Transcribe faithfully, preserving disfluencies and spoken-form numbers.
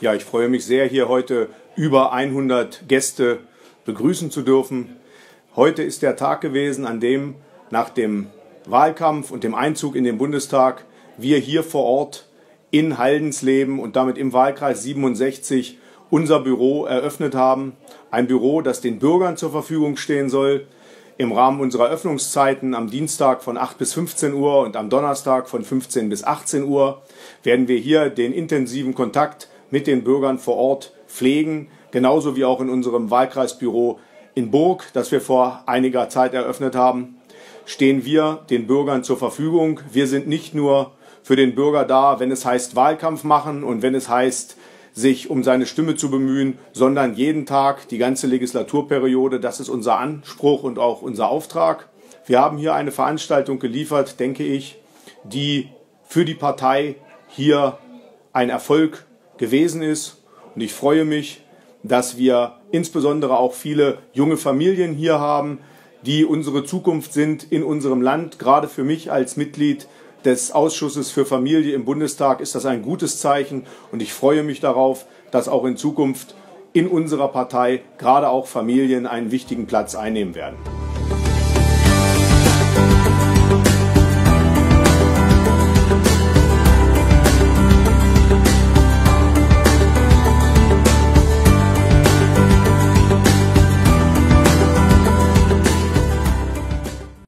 Ja, ich freue mich sehr, hier heute über hundert Gäste begrüßen zu dürfen. Heute ist der Tag gewesen, an dem nach dem Wahlkampf und dem Einzug in den Bundestag wir hier vor Ort in Haldensleben und damit im Wahlkreis siebenundsechzig unser Büro eröffnet haben. Ein Büro, das den Bürgern zur Verfügung stehen soll. Im Rahmen unserer Öffnungszeiten am Dienstag von acht bis fünfzehn Uhr und am Donnerstag von fünfzehn bis achtzehn Uhr werden wir hier den intensiven Kontakt mit den Bürgern vor Ort pflegen, genauso wie auch in unserem Wahlkreisbüro in Burg, das wir vor einiger Zeit eröffnet haben, stehen wir den Bürgern zur Verfügung. Wir sind nicht nur für den Bürger da, wenn es heißt Wahlkampf machen und wenn es heißt, sich um seine Stimme zu bemühen, sondern jeden Tag, die ganze Legislaturperiode. Das ist unser Anspruch und auch unser Auftrag. Wir haben hier eine Veranstaltung geliefert, denke ich, die für die Partei hier ein Erfolg gewesen ist. Und ich freue mich, dass wir insbesondere auch viele junge Familien hier haben, die unsere Zukunft sind in unserem Land. Gerade für mich als Mitglied des Ausschusses für Familie im Bundestag ist das ein gutes Zeichen und ich freue mich darauf, dass auch in Zukunft in unserer Partei gerade auch Familien einen wichtigen Platz einnehmen werden.